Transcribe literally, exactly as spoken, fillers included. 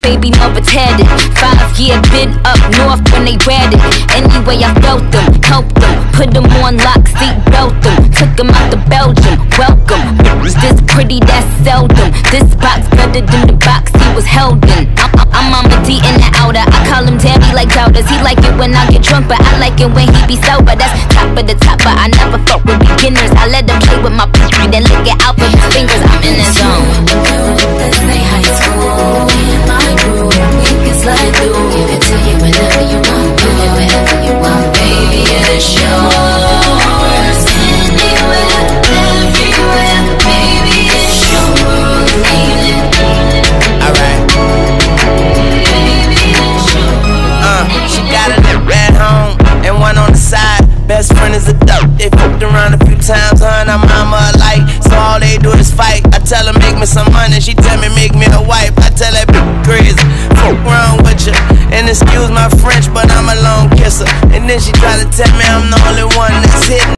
baby mother's headed. Five year been up north when they read it. Anyway, I felt them, helped them, put them on lock, seat belt them, took them out to Belgium. Welcome, bitch, this pretty, that's seldom. This box better than the box he was held in. I'm, I'm Mama D in the outer. I call him Daddy like doubters. He like it when I get drunk, but I like it when he be sober. That's top of the top, but I never fuck with beginners. I let them play with my pussy, then lick it out with his fingers. I'm in the zone. Let's say high school. Me and my crew, we can slide through. Give it to you whenever you want, do it whenever you want, baby. It's yours. Anywhere, everywhere, baby. It's yours. Ain't it? Alright. Baby, it's yours. Uh, she got a little at home and one on the side. Best friend is a duck. They fucked around a few times, her and her mama alike. So all they do is fight. I tell her make me some money, she tell me make me a wife. I tell that bitch crazy, fuck around with you. And excuse my French, but I'm a long kisser. And then she try to tell me I'm the only one that's hitting.